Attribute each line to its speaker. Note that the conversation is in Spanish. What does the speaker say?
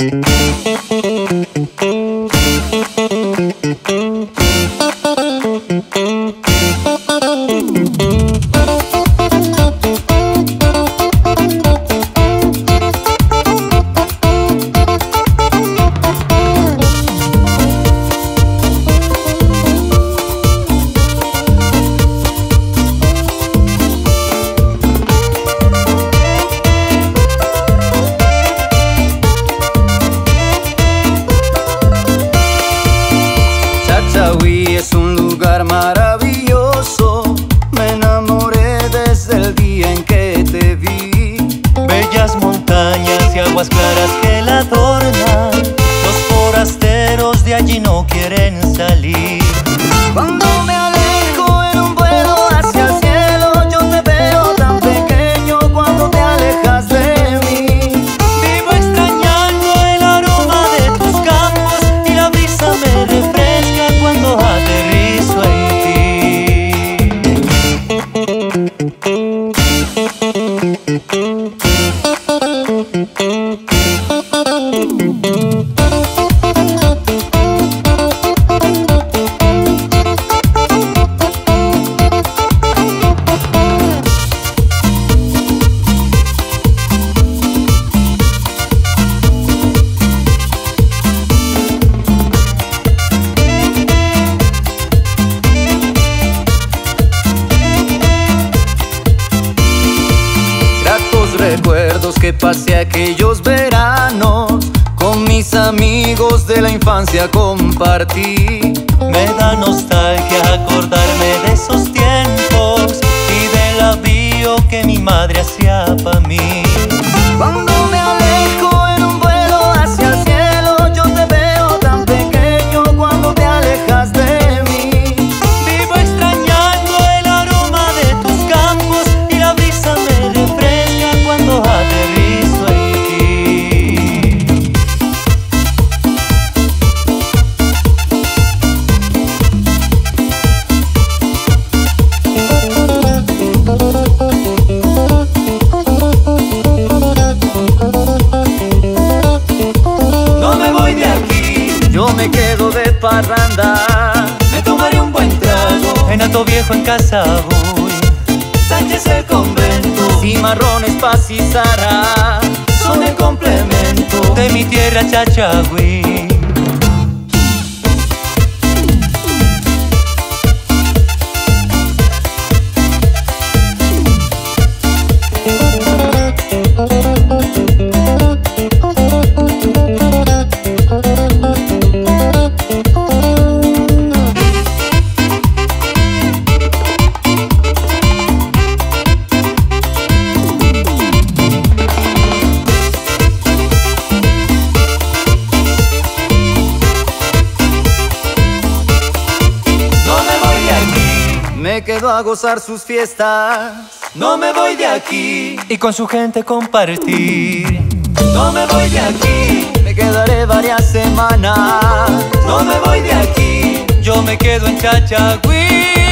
Speaker 1: Chachagüí es un lugar maravilloso, me enamoré desde el día en que te vi.
Speaker 2: Bellas montañas y aguas claras que la adornan, los forasteros de allí no quieren salir.
Speaker 1: Cuando me alejo en un vuelo hacia el cielo, yo te veo tan pequeño cuando te alejas de mí.
Speaker 2: Vivo extrañando el aroma de tus campos y la brisa me refresca cuando aterrizo en
Speaker 1: Recuerdos que pasé aquellos veranos, con mis amigos de la infancia compartí.
Speaker 2: Me da nostalgia acordarme de esos tiempos y del avío que mi madre hacía para mí.
Speaker 1: Cuando me alejo en un vuelo hacia el cielo, yo te veo tan pequeño cuando te alejas de mí.
Speaker 2: Vivo extrañando el aroma de tus campos y la brisa me refresca cuando aterrizo en ti.
Speaker 1: No me voy de aquí, yo me quedo de parranda.
Speaker 2: Me tomaré un buen trago en Hato Viejo en Casabuy,
Speaker 1: Sánchez el convento, Cimarrones, Paz y Zara son el complemento
Speaker 2: de mi tierra Chachagüí.
Speaker 1: Me quedo a gozar sus fiestas, no me voy de aquí,
Speaker 2: y con su gente compartir.
Speaker 1: no me voy de aquí, me quedaré varias semanas, no me voy de aquí,
Speaker 2: Yo me quedo en Chachagüí.